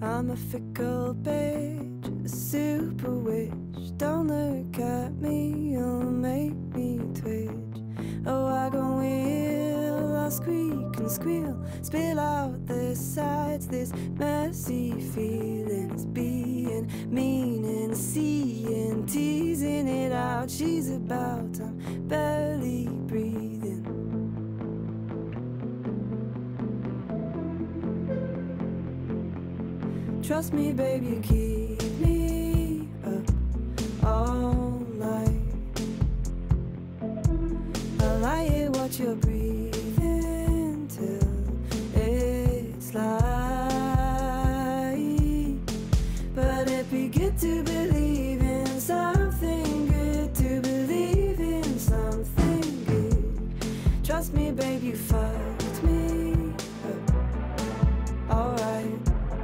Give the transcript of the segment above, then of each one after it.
I'm a fickle bitch, a super witch. Don't look at me, you'll make me twitch. Oh, I go wheel, I'll squeak and squeal, spill out the sides. This messy feeling is being mean and seeing, teasing it out. She's about, I'm barely breathing. Trust me, baby, you keep me up all night. I lie what you're breathing till it's light. But it'd be good to believe in something good, to believe in something good. Trust me, baby, you fucked me up, alright.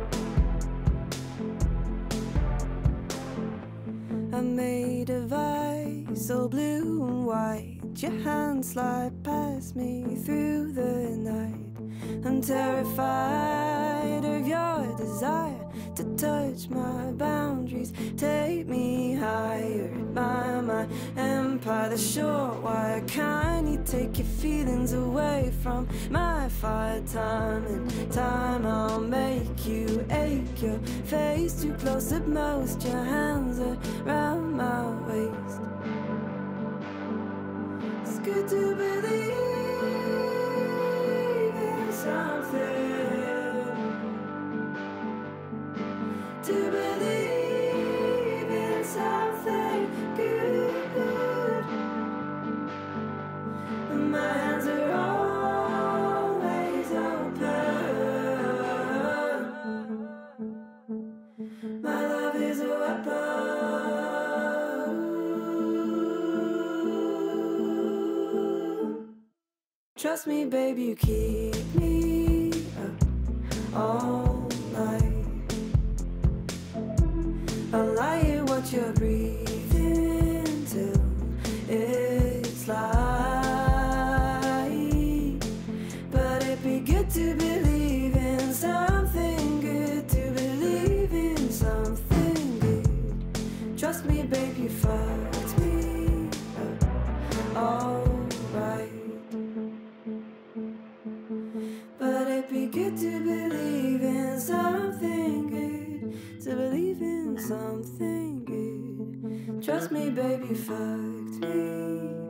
I made a vice, all blue and white. Your hands slide past me through the night. I'm terrified of your desire to touch my boundaries, take me higher. Admire my empire, the short wire kind. You take your feelings away from my fire. Time and time I'll make you ache. Your face too close at most, your hands around my waist. It's good to believe in something, to believe in something good. And my hands are always open. My love is a weapon. Trust me, baby, you keep me up all night. I'll lie what you're breathing till it's light. But it'd be good to believe in something good, to believe in something good. Trust me, baby, you fucked me up alright. But it'd be good to believe in something good, to believe in something good. Trust me, baby, you fucked me.